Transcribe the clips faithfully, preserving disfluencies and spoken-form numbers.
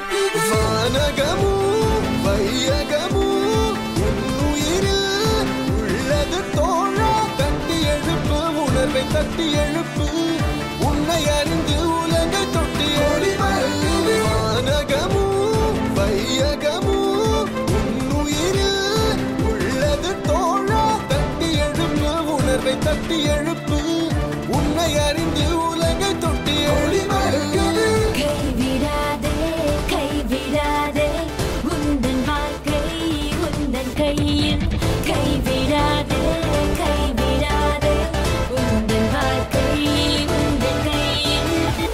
வானகமோ வையகமோ உன்னுயிரில் உள்ளது தோழா தட்டி எழுப்பு உணர்வை தட்டி எழுப்பு உன்னை அறிந்து உலகை தொட்டி ஓடி வருகிறது வானகமோ வையகமோ உன்னுயிரில் உள்ளது தோழா தட்டி எழுப்பு உணர்வை தட்டி எழுப்பு உன்னை அறிந்து உலகை தொட்டி ஓடி வருகிறது கைவிடாதே கைவிடாதே உந்தன் வாழ்க்கை உந்தன் கையில் கைவிடாதே கைவிடாதே உந்தன் வாழ்க்கை உந்தன் கையில்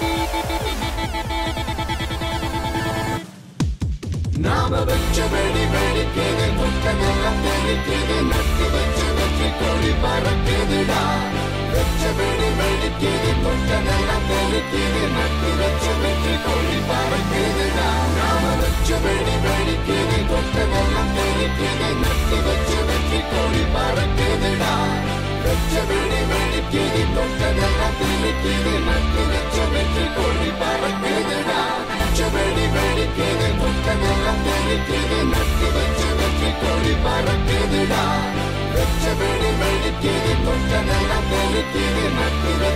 நாம வச்ச வெடி வெடிக்குது முட்டமெல்லாம் தெளிக்குது நட்டு வச்ச வெற்றி கொடி பறக்குதுடா வச்ச வெடி வெடிக்குது முட்டமெல்லாம் தெளிக்குது நட்டு வச்ச வெற்றி கொடி பறக்குதுடா நாம வச்ச வெடி வெடிக்குது முட்டமெல்லாம் தெளிக்குது நட்டு வச்ச வெற்றி கொடி பறக்குதுடா வச்ச வெடி வெடிக்குது முட்டமெல்லாம் தெளிக்குது நட்டு வச்ச வெற்றி கொடி பறக்குதுடா வெடி வெடிக்குது முட்டமெல்லாம் தெளிக்குது நட்டு வச்ச வெற்றி கொடி பறக்குதுடா வெச்ச வெடி வெடிக்குது முட்டமெல்லாம் தெளிக்குது நட்டு